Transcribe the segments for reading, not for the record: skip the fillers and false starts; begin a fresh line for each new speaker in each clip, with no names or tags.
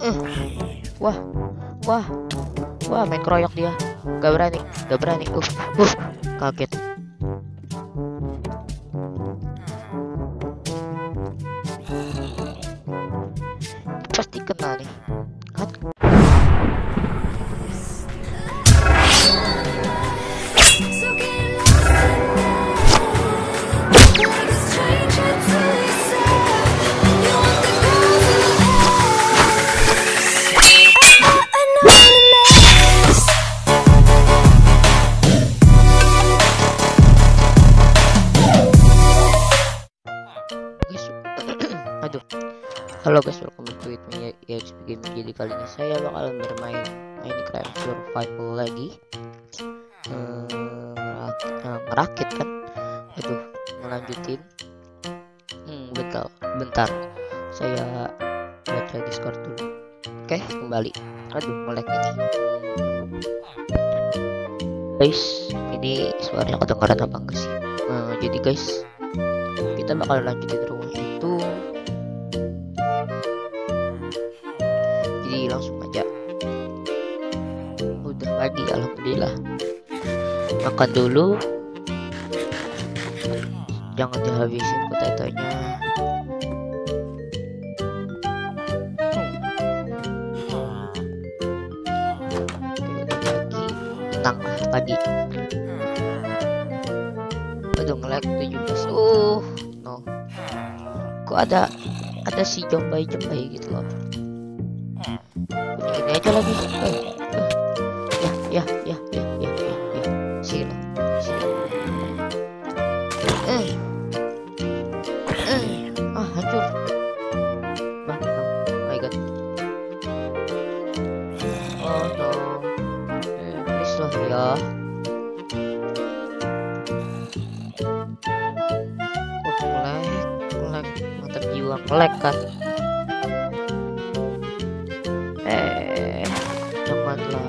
Wah, wah, wah, main keroyok dia. Gak berani, gak berani. Kaget. Pasti kena nih. Aduh. Halo guys, welcome to it me Game. Jadi kali ini saya bakalan bermain Minecraft Survival lagi. Ngerakit kan? Aduh, melanjutin. Bentar. Saya baca Discord dulu. Oke, kembali. Aduh, melek ini. Guys, ini suaranya kedengaran apa enggak sih? Jadi guys, kita bakal lanjutin rumah itu. Jadi langsung aja. Udah pagi, alhamdulillah. Makan dulu. Jangan dihabisin potatonya. Tenang lah pagi. Aduh, nge-lag 17. No. Kok ada si jombai gitu loh. Ini aja lagi. Ya. Sini. Hancur. Oh my god. Oh no. Please lah ya. Lag. Mantap jiwa, lag kan. Janganlah.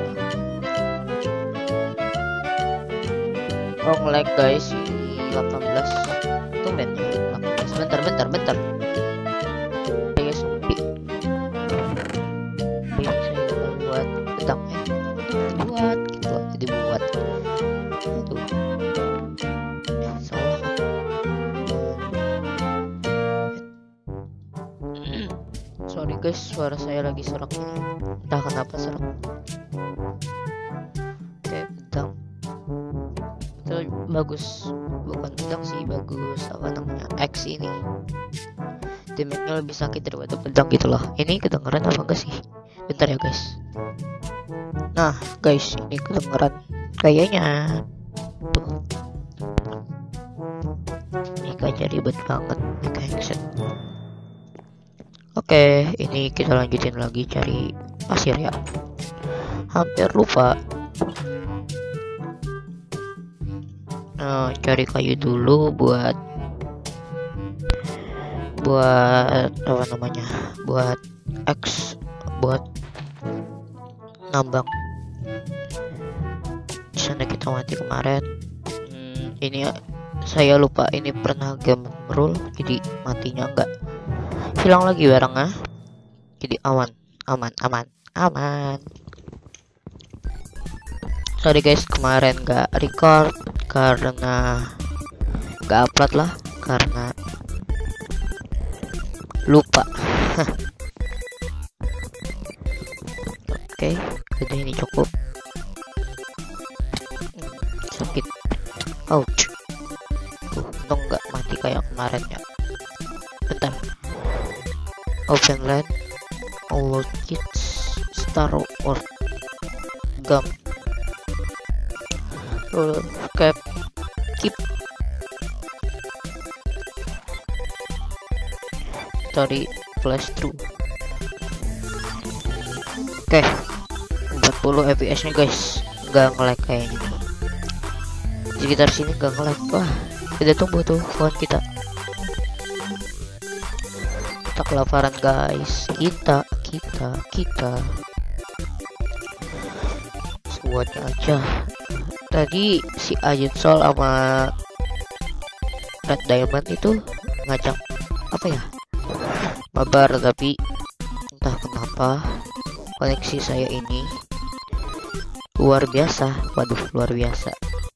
Oh, nge-lag guys, 18. Tumben 18. Bentar. Saya sepi. Ini saya buat pedang dibuat. Aduh. Salah. Sorry guys, suara saya lagi serak. Entah kenapa serak. Oke, pedang. Itu bagus, bukan pedang sih, bagus apa namanya, X ini. Damage-nya lebih sakit daripada pedang gitu loh. Ini kedengeran apa enggak sih? Bentar ya guys. Nah guys, ini kedengeran kayaknya. Tuh. Ini kayaknya ribet banget nih headset. Oke, ini kita lanjutin lagi cari pasir ya. Hampir lupa. Cari kayu dulu buat apa namanya? Buat nambang. Di sana kita mati kemarin. Ini saya lupa, ini pernah game rule, jadi matinya enggak hilang lagi barangnya. Jadi aman. Sorry guys, kemarin nggak record karena nggak upload lah, karena lupa. Oke, jadi ini cukup. Sakit. Ouch. Untung nggak mati kayak kemarin ya. Bentar. Open land, all kids, star or gum. Keep tadi flash through. Oke, 40 fps nya guys, nggak nge-lag kayaknya. Di sekitar sini nggak nge-lag. Wah, kita tunggu tuh phone kita kelaparan guys. Kita semuanya aja. Tadi si Agent Soul sama Red Diamond itu ngajak apa ya, mabar, tapi entah kenapa kenapa koneksi saya ini luar biasa. Waduh, luar biasa.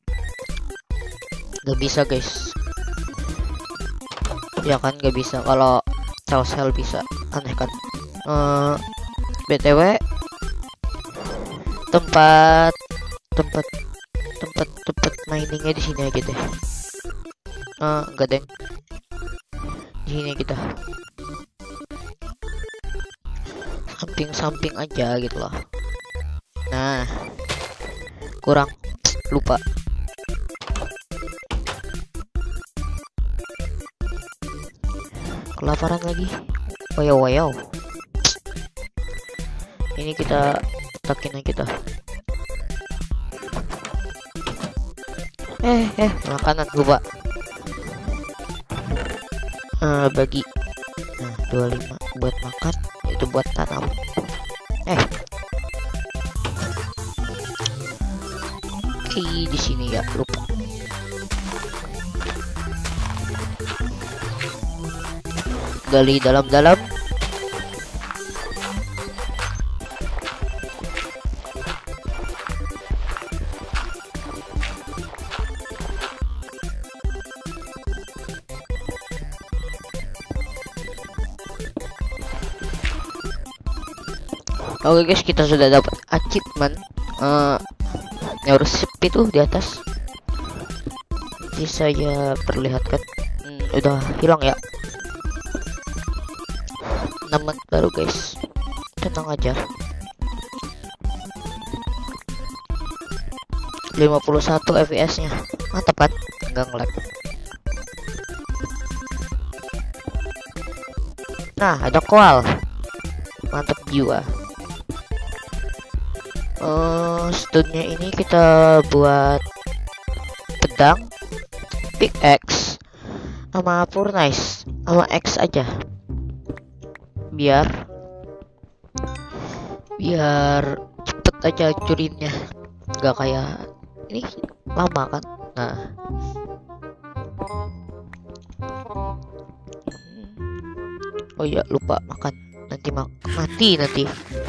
Gak bisa guys, ya kan gak bisa. Kalau Telcel bisa, aneh kan. BTW tempat miningnya di sini aja deh. Enggak deng, di sini kita samping aja gitu loh. Nah, kurang lupa. Kelaparan lagi. Wayo. Ini kita takin aja kita. Makanan lupa. Bagi. Nah, 25 buat makan, itu buat tanam. Oke, di sini ya, lupa. Gali dalam-dalam. Oke guys, kita sudah dapat achievement Neuroship itu di atas. Jadi saya perlihatkan, udah hilang ya. Nama baru guys, tenang aja. 51 fps nya, mantap kan, nggak ngelag. Nah, ada koal, mantap jiwa. Stunnya ini kita buat pedang, pickaxe, sama furnace, sama X aja. Biar cepet aja curinnya, nggak kayak ini lama kan. Nah, oh iya lupa makan, nanti mati nanti.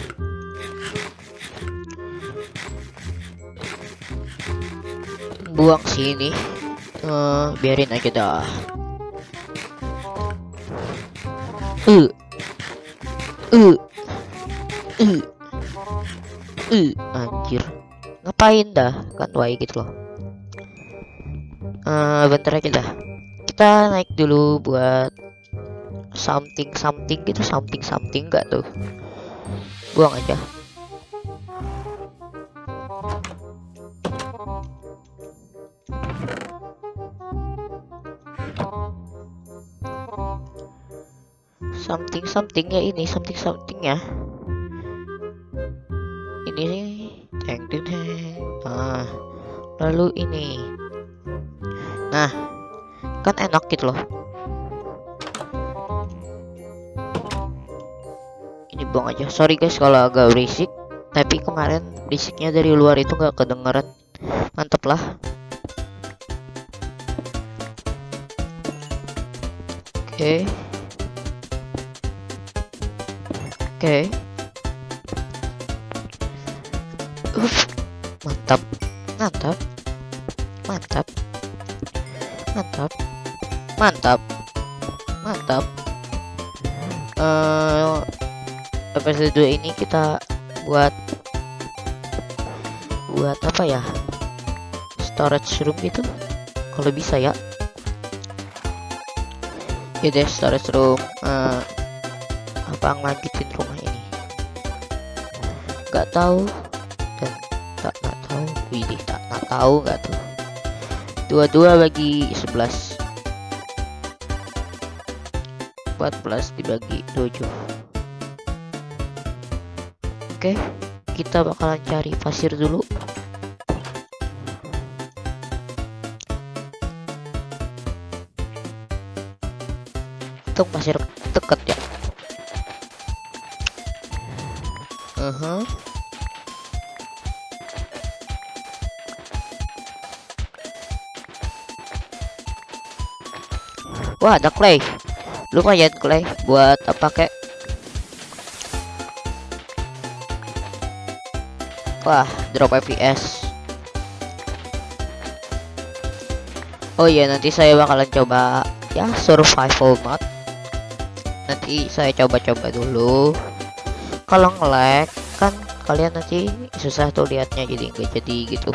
Buang sini, biarin aja dah. Anjir, ngapain dah kan wae gitu loh. Bentar aja dah, kita naik dulu buat something gitu, something enggak tuh, buang aja. Something ya, ini something ya. Ini teng. Nah, lalu ini. Nah, kan enak gitu loh. Ini buang aja. Sorry guys kalau agak berisik, tapi kemarin berisiknya dari luar itu nggak kedengeran. Mantap lah. Oke. Mantap. Episode 2 ini kita buat apa ya? Storage room itu kalau bisa ya. Ya deh, storage room. Apa ngelanjutin rumah ini? Gak tahu dan tak tahu. Widih, tak tahu nggak tuh. 22 bagi 11. 14 dibagi 7. Oke, kita bakalan cari pasir dulu. Itu pasir deket ya. Wah, ada clay. Lumayan clay buat apa kek? Wah, drop FPS. Oh iya, nanti saya bakalan coba ya survival mode. Nanti saya coba-coba dulu. Kalau nge-lag kan kalian nanti susah tuh liatnya, jadi nggak jadi gitu.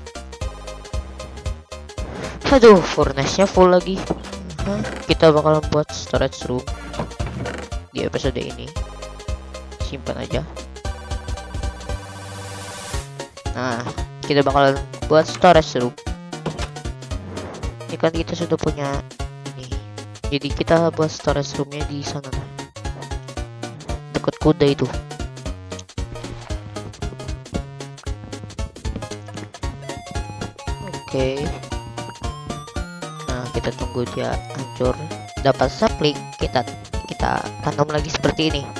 Aduh, furnace-nya full lagi. Kita bakalan buat storage room di episode ini. Simpan aja. Nah, kita bakalan buat storage room. Ini kan kita sudah punya ini, jadi kita buat storage roomnya di sana, dekat kuda itu. Oke. Nah, kita tunggu dia hancur, dapat sapling, kita tanam lagi seperti ini.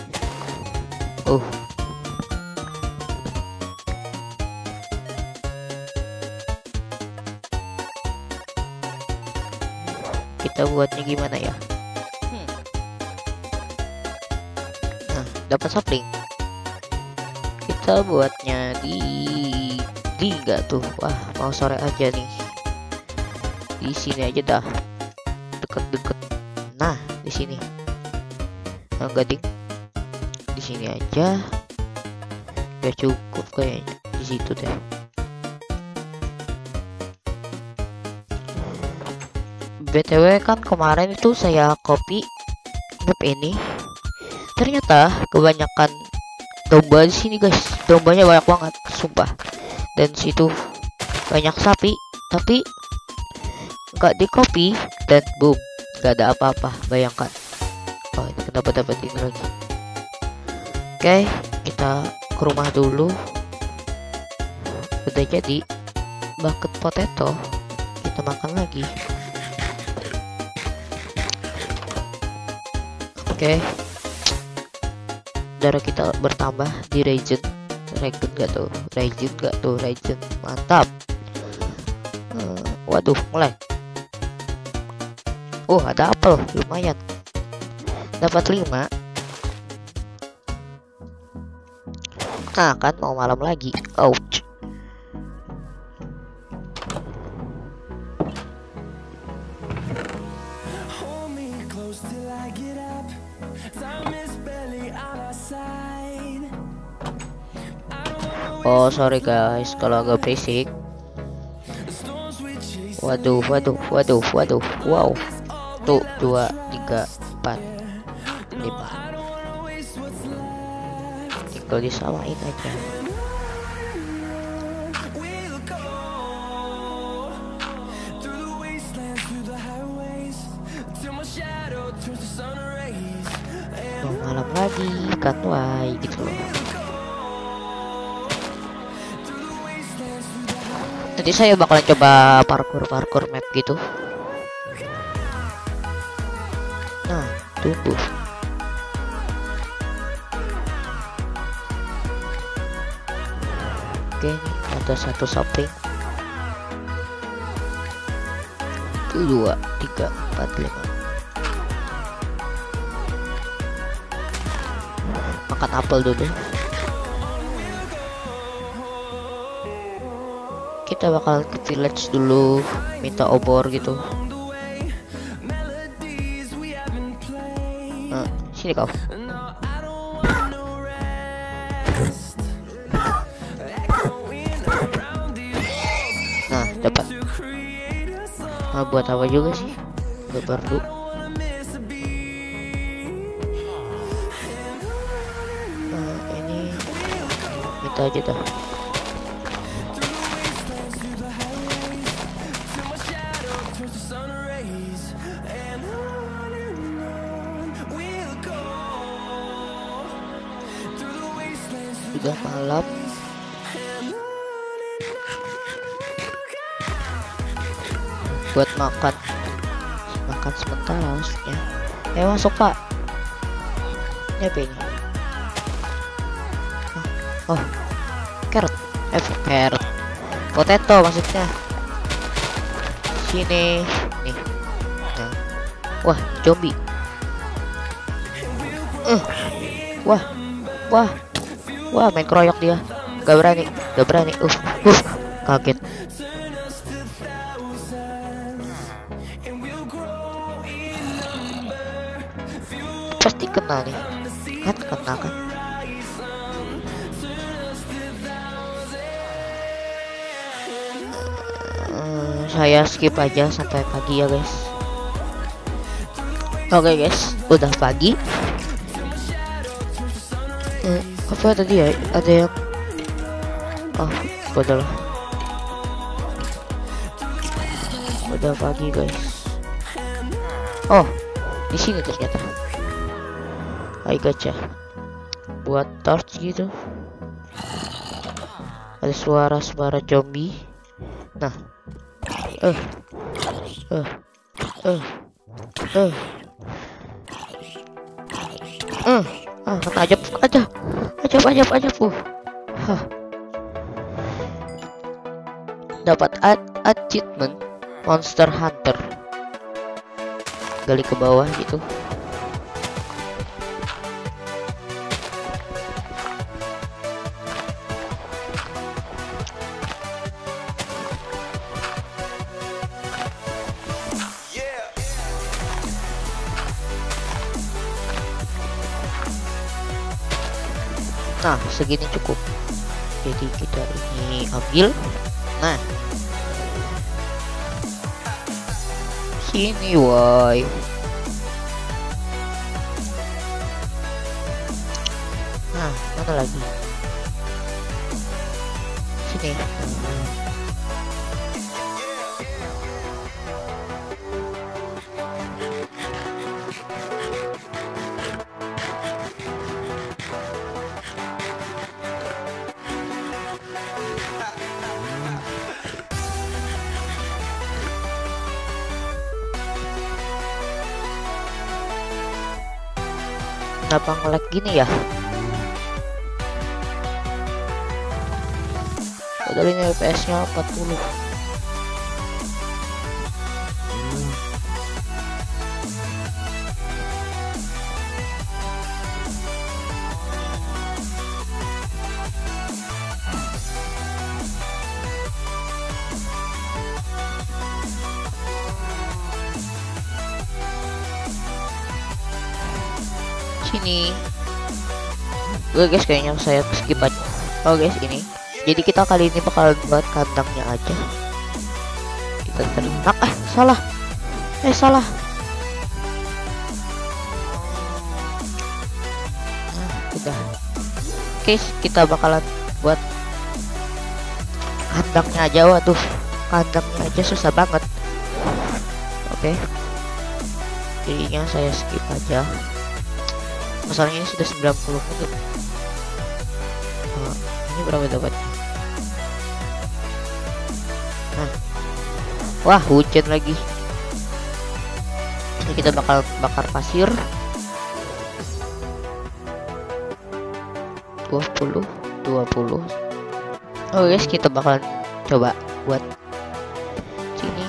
Kita buatnya gimana ya? Nah, dapat sapling. Kita buatnya di enggak tuh. Wah, mau sore aja nih. Di sini aja dah. Deket-deket. Nah, di sini. Enggak ding. Di sini aja. Ya cukup kayaknya. Di situ deh. BTW kan kemarin itu saya copy map ini, ternyata kebanyakan domba di sini guys. Dombanya banyak banget, sumpah. Dan situ banyak sapi, tapi nggak di copy dan boom, nggak ada apa-apa. Bayangkan. Oh, ini kenapa dapat ini lagi? Oke, kita ke rumah dulu. Udah jadi bucket potato, kita makan lagi. Oke, darah kita bertambah di region gak tuh, region mantap. Waduh, mulai. Ada apel, lumayan, dapat 5. Nah kan mau malam lagi. Ouch. Oh sorry guys kalau agak berisik. Waduh. Wow. Tuh 2, 3, 4, 5. Tinggal disamain aja. Mau malam lagi kan, wah gitu loh. Nanti saya bakalan coba parkour map gitu. Nah, tunggu. Oke, ada 1 sapling. 2, 3, 4, 5. Makan apel dulu. Kita bakal ke village dulu, minta obor gitu. Nah, sini kau. Nah, dapat. Nah, buat apa juga sih? Gak perlu. Nah, ini minta aja dah. Sudah malam. Buat makan sementara maksudnya. Masuk pak. Ini apa ini? Oh, carrot. Carrot. Potato maksudnya. Sini nih. Nah. Wah, zombie. Wah, main keroyok dia. Gak berani, gak berani. Kaget. Pasti kena nih, kan kena kan. Saya skip aja sampai pagi ya guys. Oke guys, udah pagi. Apa tadi ya? Ada yang udah pagi guys. Di sini ternyata. Ayo gacha. Buat torch gitu. Ada suara-suara zombie. Nah. Kena aja. Dapat achievement Monster Hunter. Gali ke bawah gitu. Nah, segini cukup. Jadi kita ini ambil. Nah, sini woi. Nah, mana lagi? Sini. Kenapa nge-lag gini ya? Padahal ini FPS-nya 40. Sini. Guys, kayaknya saya skip aja. Guys, ini. Jadi kita kali ini bakal buat kandangnya aja. Kita ternak. Salah. Salah. Nah, udah. Guys, kita bakalan buat kandangnya aja. Waduh, kandangnya aja susah banget. Oke. Jadinya saya skip aja. Masalahnya ini sudah 90 menit. Ini berapa dapat? Nah. Wah, hujan lagi. Ini kita bakal bakar pasir. 20. Guys, kita bakal coba buat sini.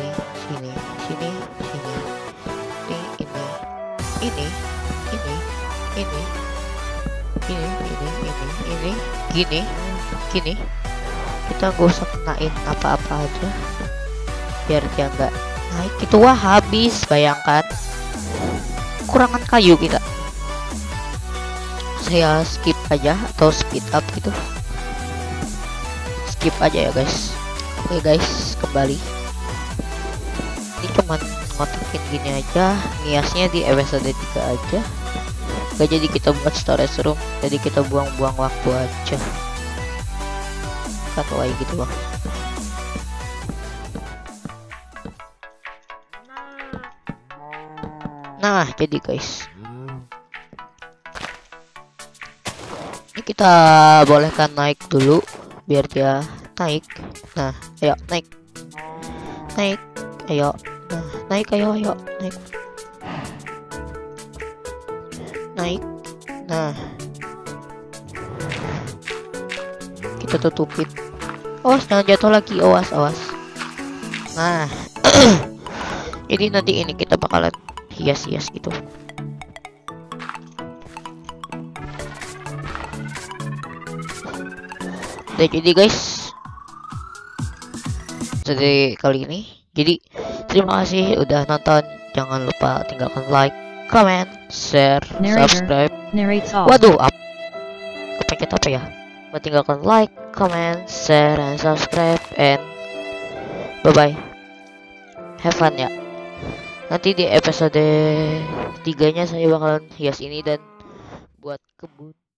Ini gini kita gak usah kenain apa-apa aja biar dia nggak naik gitu. Wah, habis, bayangkan kurangan kayu kita. Saya skip aja atau speed up gitu, skip aja ya guys. Oke guys, kembali. Ini cuman ngotakin gini aja, ngiasnya di episode 3 aja. Gak jadi kita buat storage room, jadi kita buang-buang waktu aja. Kan kayak gitu bang. Nah, jadi guys, ini kita bolehkan naik dulu biar dia naik. Nah, ayo naik, ayo. Nah, naik, ayo naik. Nah, kita tutupin. Awas, jangan jatuh lagi. Awas. Nah, jadi nanti ini kita bakalan hias-hias gitu. Udah jadi guys, jadi kali ini. Jadi terima kasih udah nonton. Jangan lupa tinggalkan like, comment, share, subscribe. Waduh, kepencet apa ya? Tinggalkan like, comment, share, and subscribe, and bye bye. Have fun ya. Nanti di episode 3-nya saya bakalan hias ini dan buat kebun.